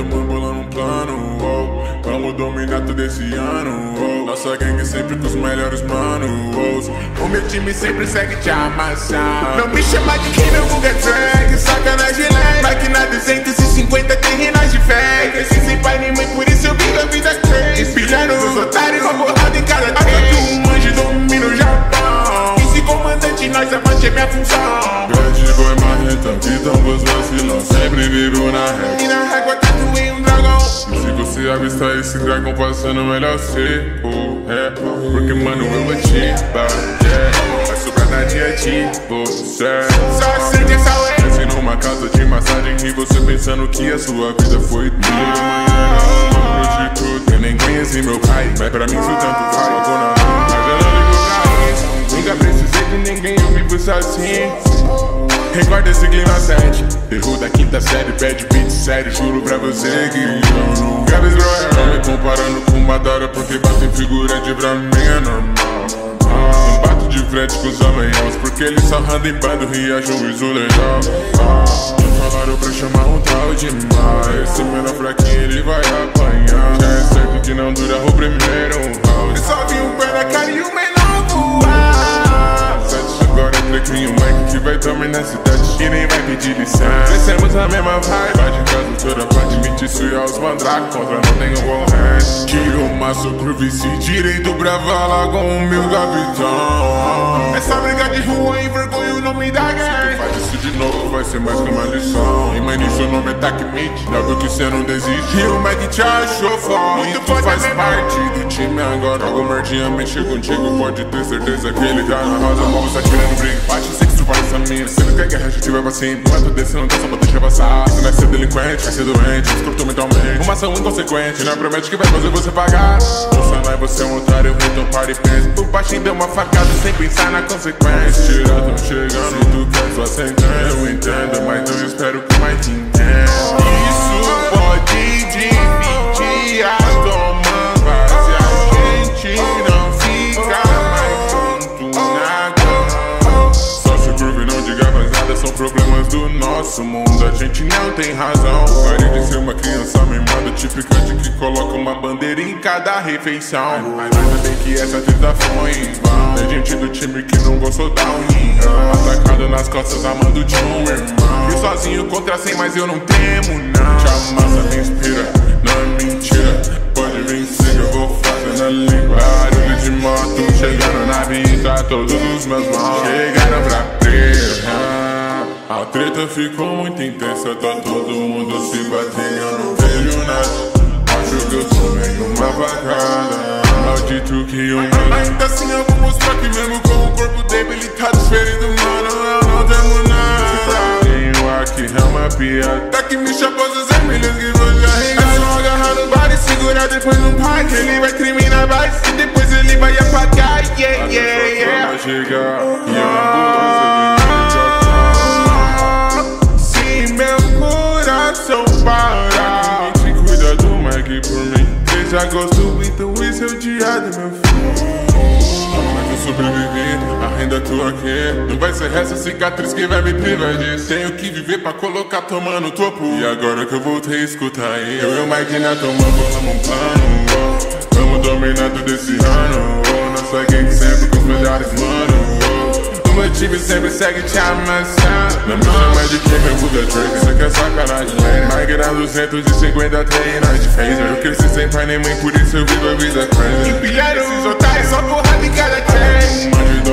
tamo bolando um plano, oh. Vamos dominar todo esse ano, oh. Nossa gangue sempre com os melhores manos, oh. O meu time sempre segue te amassando. Não me chama de quem meu vulgar drag, sacanagem leve. Máquina 250 terrenas de fé. Esse sem pai nem mãe, por isso eu vivo a vida crazy. Espilhando os otários, uma borrada em cada trem. Um anjo domina o Japão. E se comandante, nós avante é minha função. Grande boi marreta, então vos vacilão. Sempre vivo na régua. E na régua tatuei um dragão. E se você avistar esse dragão passando, melhor ser, porque mano eu vou te bater. Vai sobrar na dia de você. Só sente essa ué. Desce numa casa de massagem e você pensando que a sua vida foi tudo. Amanhã eu tudo. Eu nem conheci meu pai, mas pra mim isso tanto faz. Eu vou na rua, mas eu não ligo pra isso. Nunca precisei de ninguém, eu vivo sozinho. Recorda esse clima 7. Erro da quinta série, pede beat sério. Juro pra você que eu nunca vi Israel. Tô me comparando com Madara, porque batem figurante pra mim é normal. Não bato de frente com os homens, porque eles só andam em bando e acham isso legal. Me falaram pra chamar um tal demais. Esse menor fraquinho ele vai apanhar. Já é certo que não dura o primeiro round. Eu só vi um pé na cara e o menor voar. Agora trequinho o Mike que vai dominar a cidade e nem vai pedir licença. Descemos a mesma vibe, vai de casa toda pra admitir isso e aos mandrake. Contra não tenho bom hand. Tiro o maço pro vice direito pra falar com o meu capitão. Essa briga de rua envergonha o nome da gang. Se faz isso de novo vai ser mais que uma lição. E mano, seu nome é TECNICA, já viu que cê não desiste. E o Mike te achou foda, e tu faz parte do time agora. Algo merdinha mexer contigo, pode ter certeza que ele tá na rosa. Vamos atirando briga, bate, sei que tu faz essa mina. Se não quer guerra, a gente vai pra cima. Não é desse, não dá só pra deixar passar. Se não é ser delinquente, vai ser doente, descortou mentalmente. Uma ação inconsequente, não promete que vai fazer você pagar. Você não é você é um otário, então para e pensa. Por baixinho deu uma facada sem pensar na consequência. Tirar, tão chegando, se tu quer sua sentença. Eu entendo, mas eu espero que mais te entenda. Isso pode dividir a toma, se a gente não fica mais junto na cama. Só se curva e não diga mais nada, são problemas do nosso mundo. A gente não tem razão. Pare de ser uma criança mimada, típica de que coloca uma bandeira em cada refeição. Mas ainda bem que essa treta foi em vão. Tem gente do time que não gostou da união, atacado nas costas amando de um irmão. E sozinho contra 100, mas eu não temo não. Te amassa, me inspira, não é mentira. Pode vir, siga, eu vou fazer na língua. Barulho de moto chegando na pista, todos os meus mãos chegaram pra briga. A treta ficou muito intensa, tá todo mundo se batendo, eu não vejo nada. Acho que eu tomei uma facada. Maldito que o mano ainda assim eu vou mostrar que mesmo com o corpo debilitado, ferido, mano, eu não temo nada. Tenho aqui é uma piada. Tá que me chapou os milhões que você arregar. É só agarrar no bar e segurar depois no parque. Ele vai criminar mais e depois ele vai apagar. Yeah, yeah, yeah. Vai chegar e a ambulância se meu coração parar, te cuida do Mike por mim. Desde agosto, então esse é o dia do meu filho. Mas eu sobrevivi, ainda tô aqui. Não vai ser essa cicatriz que vai me privar disso. Tenho que viver pra colocar tua no topo. E agora que eu voltei a escutar eu e o Mike na toma, bolamos um plano, oh. Vamos dominar tudo esse ano, oh. Nossa gangue sempre com os melhores mano, oh. O meu time sempre segue te amassando. Não me chama de quem meu vulgar Draken, isso aqui é sacanagem. Mike na 250 terrenas de fazer. Eu cresci sem pai nem mãe, por isso eu vivo a vida crazy. Empilharam esses otários, só porrada em cada trem.